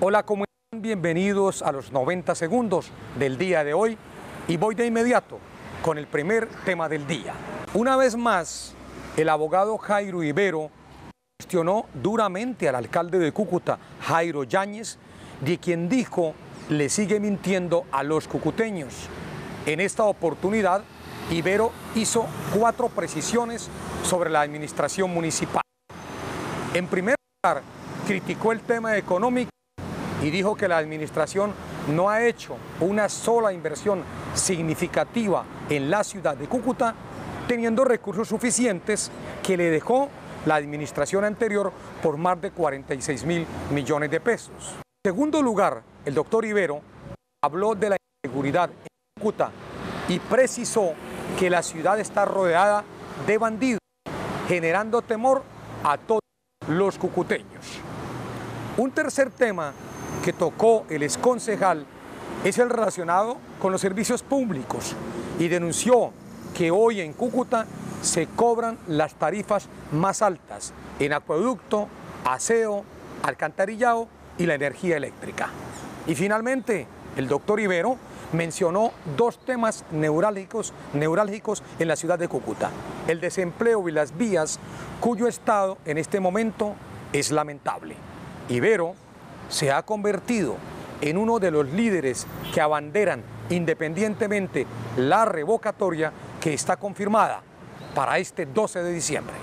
Hola, ¿cómo están? Bienvenidos a los 90 segundos del día de hoy y voy de inmediato con el primer tema del día. Una vez más, el abogado Jairo Ibero cuestionó duramente al alcalde de Cúcuta, Jairo Yáñez, de quien dijo le sigue mintiendo a los cucuteños. En esta oportunidad, Ibero hizo 4 precisiones sobre la administración municipal. En primer lugar, criticó el tema económico y dijo que la administración no ha hecho una sola inversión significativa en la ciudad de Cúcuta, teniendo recursos suficientes que le dejó la administración anterior por más de 46.000 millones de pesos. En segundo lugar, el doctor Ibero habló de la inseguridad en Cúcuta y precisó que la ciudad está rodeada de bandidos, generando temor a todos los cucuteños. Un tercer tema que tocó el exconcejal es el relacionado con los servicios públicos y denunció que hoy en Cúcuta se cobran las tarifas más altas en acueducto, aseo, alcantarillado y la energía eléctrica. Y finalmente, el doctor Ibero mencionó 2 temas neurálgicos en la ciudad de Cúcuta: el desempleo y las vías, cuyo estado en este momento es lamentable. Ibero se ha convertido en uno de los líderes que abanderan independientemente la revocatoria que está confirmada para este 12 de diciembre.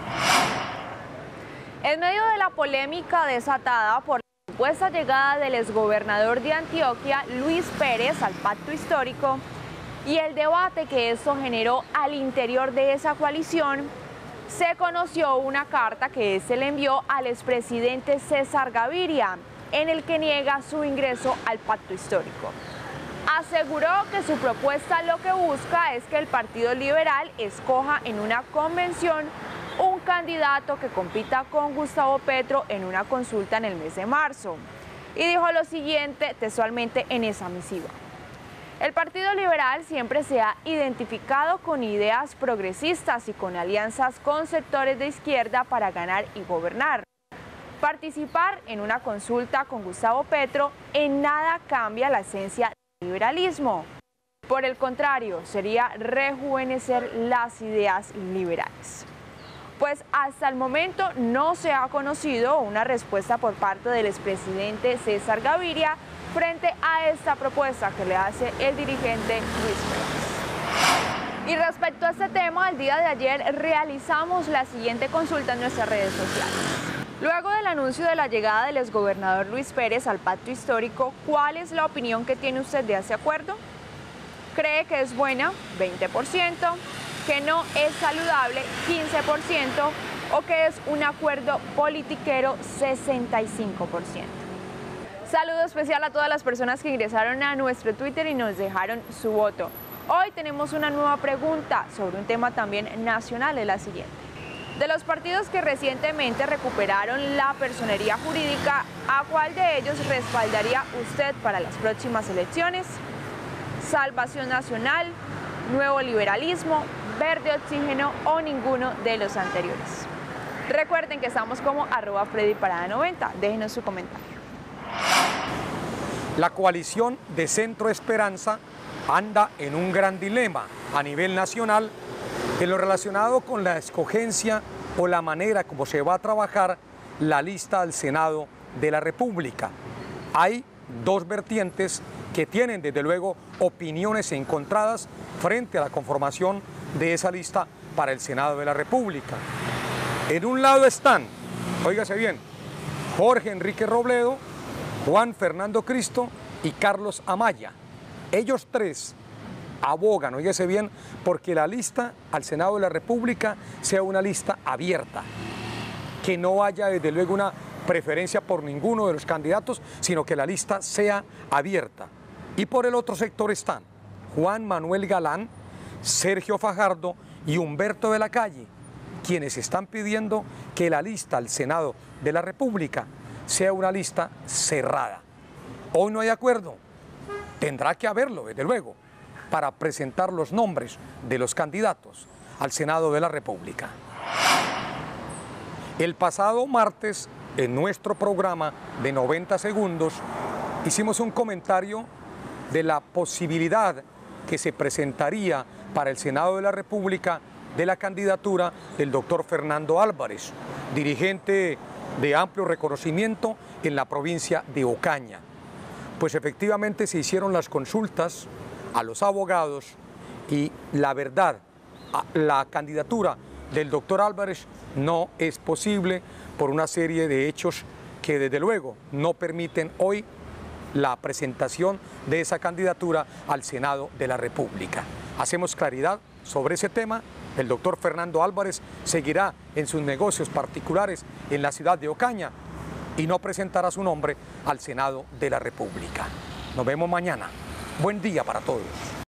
En medio de la polémica desatada por la supuesta llegada del exgobernador de Antioquia, Luis Pérez, al pacto histórico, y el debate que esto generó al interior de esa coalición, se conoció una carta que se le envió al expresidente César Gaviria, en el que niega su ingreso al pacto histórico. Aseguró que su propuesta lo que busca es que el Partido Liberal escoja en una convención un candidato que compita con Gustavo Petro en una consulta en el mes de marzo. Y dijo lo siguiente textualmente en esa misiva: el Partido Liberal siempre se ha identificado con ideas progresistas y con alianzas con sectores de izquierda para ganar y gobernar. Participar en una consulta con Gustavo Petro en nada cambia la esencia del liberalismo. Por el contrario, sería rejuvenecer las ideas liberales. Pues hasta el momento no se ha conocido una respuesta por parte del expresidente César Gaviria frente a esta propuesta que le hace el dirigente Luis Pérez. Y respecto a este tema, el día de ayer realizamos la siguiente consulta en nuestras redes sociales. Luego del anuncio de la llegada del exgobernador Luis Pérez al pacto histórico, ¿cuál es la opinión que tiene usted de ese acuerdo? ¿Cree que es buena? 20%, que no es saludable, 15%, o que es un acuerdo politiquero, 65%. Saludo especial a todas las personas que ingresaron a nuestro Twitter y nos dejaron su voto. Hoy tenemos una nueva pregunta sobre un tema también nacional, es la siguiente. De los partidos que recientemente recuperaron la personería jurídica, ¿a cuál de ellos respaldaría usted para las próximas elecciones? Salvación Nacional, Nuevo Liberalismo, Verde Oxígeno o ninguno de los anteriores. Recuerden que estamos como @FreddyParada90. Déjenos su comentario. La coalición de Centro Esperanza anda en un gran dilema a nivel nacional en lo relacionado con la escogencia o la manera como se va a trabajar la lista al Senado de la República. Hay 2 vertientes que tienen desde luego opiniones encontradas frente a la conformación de esa lista para el Senado de la República. En un lado están, óigase bien, Jorge Enrique Robledo, Juan Fernando Cristo y Carlos Amaya. Ellos 3 abogan, óigase bien, porque la lista al Senado de la República sea una lista abierta, que no haya desde luego una preferencia por ninguno de los candidatos, sino que la lista sea abierta. Y por el otro sector están Juan Manuel Galán, Sergio Fajardo y Humberto de la Calle, quienes están pidiendo que la lista al Senado de la República sea una lista cerrada. Hoy no hay acuerdo, tendrá que haberlo desde luego, para presentar los nombres de los candidatos al Senado de la República. El pasado martes en nuestro programa de 90 segundos, hicimos un comentario de la posibilidad que se presentaría para el Senado de la República de la candidatura del doctor Fernando Álvarez, dirigente de amplio reconocimiento en la provincia de Ocaña. Pues efectivamente se hicieron las consultas a los abogados y la verdad, la candidatura del doctor Álvarez no es posible por una serie de hechos que desde luego no permiten hoy la presentación de esa candidatura al Senado de la República. Hacemos claridad sobre ese tema. El doctor Fernando Álvarez seguirá en sus negocios particulares en la ciudad de Ocaña y no presentará su nombre al Senado de la República. Nos vemos mañana. Buen día para todos.